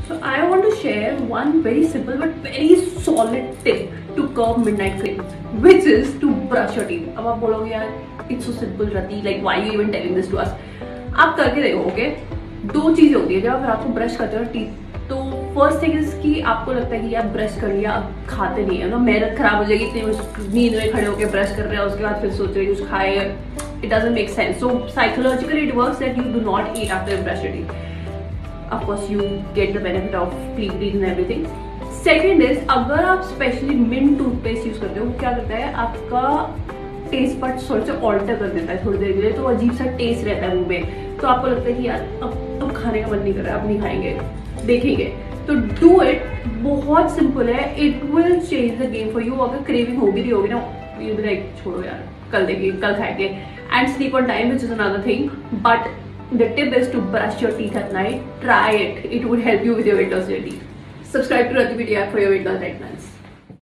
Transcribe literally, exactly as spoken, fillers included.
So I want to share one very simple but very solid tip to curb midnight cravings, which is to brush your teeth. अब आप बोलोगे यार it's so simple Rati, like why are you even telling this to us? आप करके देखो, okay? दो चीजें होती है जब आप रात को ब्रश करते हो टीथ, तो फर्स्ट थिंग इज कि आपको लगता है कि यार ब्रश कर लिया अब खाते नहीं है ना, मेहनत खराब हो जाएगी इतनी नींद में खड़े होकर ब्रश कर रहे हैं, उसके बाद फिर सोच रहे कुछ खाए, it doesn't make sense. So psychologically it works that you do not eat after you brush your teeth. Of course you get the benefit of clean teeth and everything. Second is, अगर आप specially mint toothpaste use करते हो, क्या करता है आपका taste bud थोड़ा सा ऑल्टर कर देता है थोड़ी देर के लिए, तो अजीब सा टेस्ट रहता है मुंह में, तो आपको लगता है कि यार अब अब खाने का मन नहीं कर रहा है, अब नहीं खाएंगे, देखेंगे. तो डू इट, बहुत सिंपल है, it will change the game for you. अगर क्रेविंग होगी नहीं होगी ना, यू बी लाइक छोड़ो यार कल देखेंगे कल खाएंगे. And sleep on time which is another thing, but the tip is to brush your teeth at night. Try it. It would help you with your weight loss journey. Subscribe to Rati P T app for your weight loss treatments.